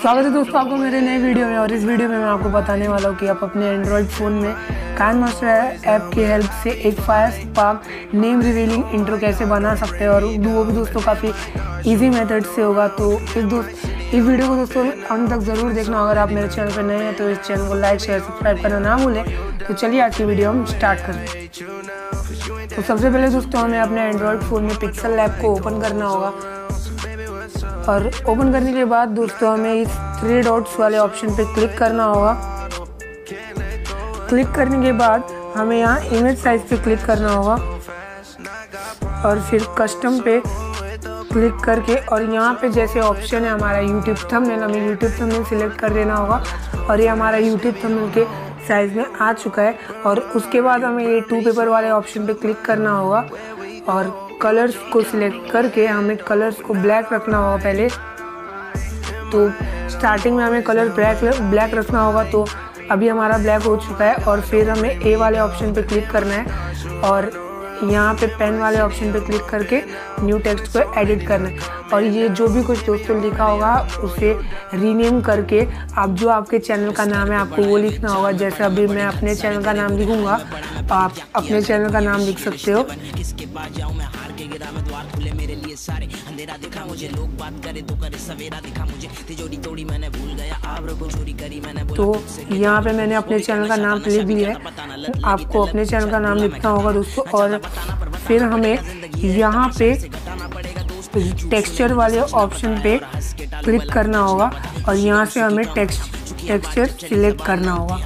स्वागत है दोस्तों आपको मेरे नए वीडियो में। और इस वीडियो में मैं आपको बताने वाला हूँ कि आप अपने एंड्रॉयड फ़ोन में काइनमास्टर ऐप की हेल्प से एक फायरस्पार्क नेम रिवीलिंग इंट्रो कैसे बना सकते हैं, और वो भी दोस्तों काफ़ी इजी मेथड से होगा। तो इस वीडियो को दोस्तों अंत तक ज़रूर देखना। अगर आप मेरे चैनल पर नए हैं तो इस चैनल को लाइक शेयर सब्सक्राइब करना ना भूलें। तो चलिए आज की वीडियो हम स्टार्ट करते हैं। तो सबसे पहले दोस्तों हमें अपने एंड्रॉयड फ़ोन में पिक्सल लैब को ओपन करना होगा, और ओपन करने के बाद दोस्तों हमें इस 3 डॉट्स वाले ऑप्शन पे क्लिक करना होगा। क्लिक करने के बाद हमें यहाँ इमेज साइज पे क्लिक करना होगा, और फिर कस्टम पे क्लिक करके, और यहाँ पे जैसे ऑप्शन है हमारा यूट्यूब थंबनेल, हमें यूट्यूब थंबनेल सिलेक्ट कर देना होगा। और ये हमारा यूट्यूब थंबनेल के साइज़ में आ चुका है। और उसके बाद हमें ये 2 पेपर वाले ऑप्शन पे क्लिक करना होगा, और कलर्स को सिलेक्ट करके हमें कलर्स को ब्लैक रखना होगा पहले। तो स्टार्टिंग में हमें कलर ब्लैक रखना होगा, तो अभी हमारा ब्लैक हो चुका है। और फिर हमें ए वाले ऑप्शन पे क्लिक करना है, और यहाँ पे पेन वाले ऑप्शन पे क्लिक करके न्यू टेक्स्ट को एडिट करना है। और ये जो भी कुछ दोस्तों लिखा होगा उसे रीनेम करके आप जो आपके चैनल का नाम है आपको वो लिखना होगा। जैसे अभी मैं अपने चैनल का नाम लिखूँगा, तो आप अपने चैनल का नाम लिख सकते हो। तो यहाँ पे मैंने अपने चैनल का नाम लिख दिया है। आपको अपने चैनल का नाम लिखना होगा दोस्तों। और फिर हमें यहाँ पे टेक्सचर वाले ऑप्शन पे क्लिक करना होगा, और यहाँ से हमें टेक्सचर सिलेक्ट करना होगा।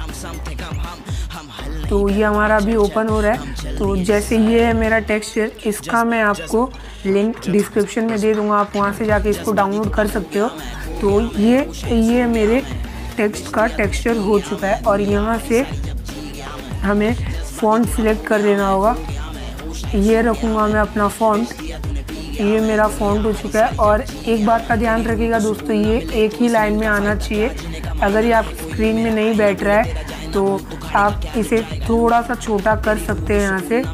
तो ये हमारा अभी ओपन हो रहा है। तो जैसे ये है मेरा टेक्सचर, इसका मैं आपको लिंक डिस्क्रिप्शन में दे दूंगा, आप वहाँ से जाके इसको डाउनलोड कर सकते हो। तो ये मेरे टेक्स्ट का टेक्सचर हो चुका है, और यहाँ से हमें फ़ॉन्ट सिलेक्ट कर देना होगा। ये रखूँगा मैं अपना फ़ॉन्ट, ये मेरा फ़ॉन्ट हो चुका है। और एक बात का ध्यान रखिएगा दोस्तों, ये एक ही लाइन में आना चाहिए। अगर ये आप स्क्रीन में नहीं बैठ रहा है तो आप इसे थोड़ा सा छोटा कर सकते हैं यहाँ से।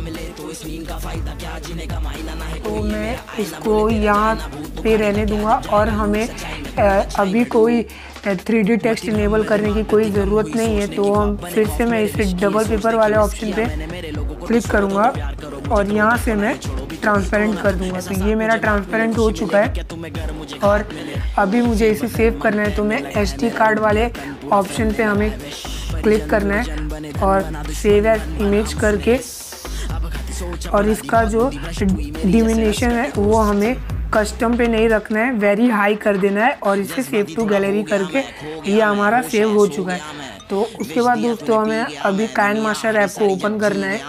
तो मैं इसको यहाँ पे रहने दूँगा, और हमें अभी कोई 3D टेक्स्ट इनेबल करने की कोई ज़रूरत नहीं है। तो हम फिर से मैं इसे डबल पेपर वाले ऑप्शन पे क्लिक करूँगा, और यहाँ से मैं ट्रांसपेरेंट कर दूँगा। तो ये मेरा ट्रांसपेरेंट हो चुका है, और अभी मुझे इसे सेव करना है। तो मैं SD कार्ड वाले ऑप्शन पे हमें क्लिक करना है, और सेव एज इमेज करके, और इसका जो डिमिनेशन है वो हमें कस्टम पे नहीं रखना है, वेरी हाई कर देना है, और इसे सेव टू गैलरी करके ये हमारा सेव हो चुका है। तो उसके बाद दोस्तों हमें अभी काइनमास्टर ऐप को ओपन करना है,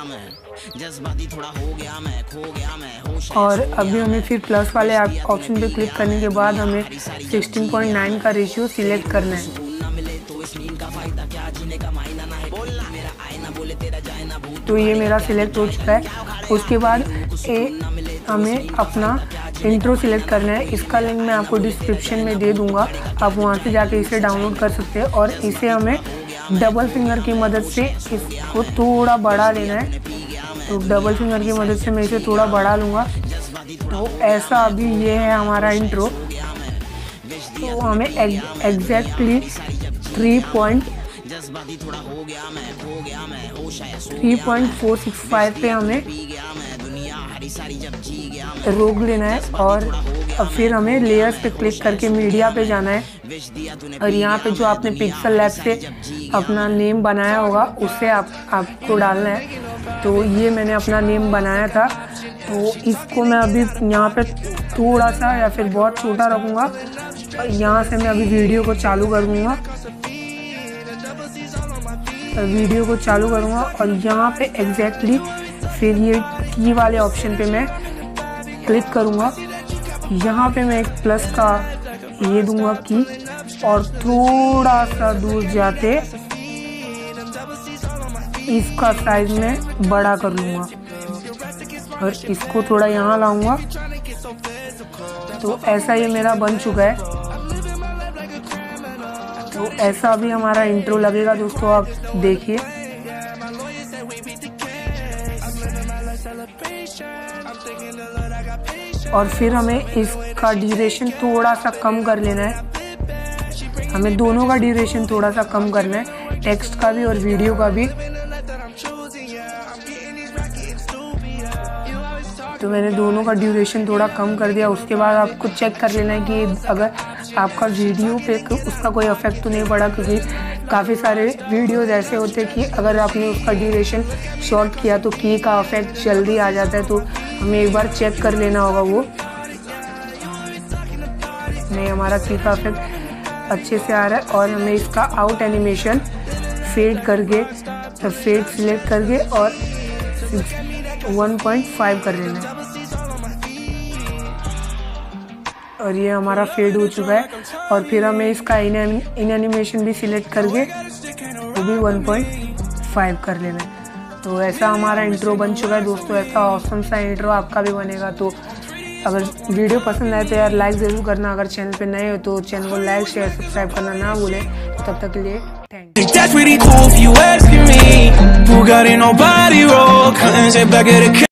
और अभी हमें फिर प्लस वाले ऑप्शन पे क्लिक करने के बाद हमें 16:9 का रेशियो सिलेक्ट करना है। तो ये मेरा सिलेक्ट हो चुका है। उसके बाद हमें अपना इंट्रो सिलेक्ट करना है। इसका लिंक मैं आपको डिस्क्रिप्शन में दे दूंगा, आप वहाँ से जाके इसे डाउनलोड कर सकते हैं। और इसे हमें डबल फिंगर की मदद से इसको थोड़ा बढ़ा लेना है। तो डबल फिंगर की मदद से मैं इसे थोड़ा बढ़ा लूँगा। तो ऐसा अभी ये है हमारा इंट्रो। तो हमें एग्जैक्टली 3.465 पे हमें रोक लेना है, और अब फिर हमें लेयर्स पे क्लिक करके मीडिया पे जाना है। और यहाँ पे जो आपने पिक्सल लैब से अपना नेम बनाया होगा उसे आपको डालना है। तो ये मैंने अपना नेम बनाया था, तो इसको मैं अभी यहाँ पे थोड़ा सा या फिर बहुत छोटा रखूँगा। यहाँ से मैं अभी वीडियो को चालू करूँगा, और यहाँ पे एग्जैक्टली फिर ये की वाले ऑप्शन पे मैं क्लिक करूँगा। यहाँ पे मैं एक प्लस का ये दूंगा की, और थोड़ा सा दूर जाते इसका साइज में बड़ा कर लूँगा, और इसको थोड़ा यहाँ लाऊंगा। तो ऐसा ये मेरा बन चुका है। तो ऐसा भी हमारा इंट्रो लगेगा दोस्तों, आप देखिए। और फिर हमें इसका ड्यूरेशन थोड़ा सा कम कर लेना है। हमें दोनों का ड्यूरेशन थोड़ा सा कम करना है, टेक्स्ट का भी और वीडियो का भी। तो मैंने दोनों का ड्यूरेशन थोड़ा कम कर दिया। उसके बाद आपको चेक कर लेना है कि अगर आपका वीडियो पे उसका कोई इफेक्ट तो नहीं पड़ा, क्योंकि काफ़ी सारे वीडियोज़ ऐसे होते हैं कि अगर आपने उसका ड्यूरेशन शॉर्ट किया तो की का इफेक्ट जल्दी आ जाता है। तो हमें एक बार चेक कर लेना होगा वो। नहीं, हमारा की का इफेक्ट अच्छे से आ रहा है। और हमें इसका आउट एनिमेशन फेड करके, फेड सिलेक्ट करके और 1.5 कर लेना है। और ये हमारा फेड हो चुका है। और फिर हमें इसका इन एनिमेशन भी सिलेक्ट करके वो भी 1.5 कर लेना है। तो ऐसा हमारा इंट्रो बन चुका है दोस्तों। ऐसा ऑसम सा इंट्रो आपका भी बनेगा। तो अगर वीडियो पसंद आए तो यार लाइक ज़रूर करना। अगर चैनल पे नए हो तो चैनल को लाइक शेयर सब्सक्राइब करना ना भूलें। तब तक के लिए थैंक यू।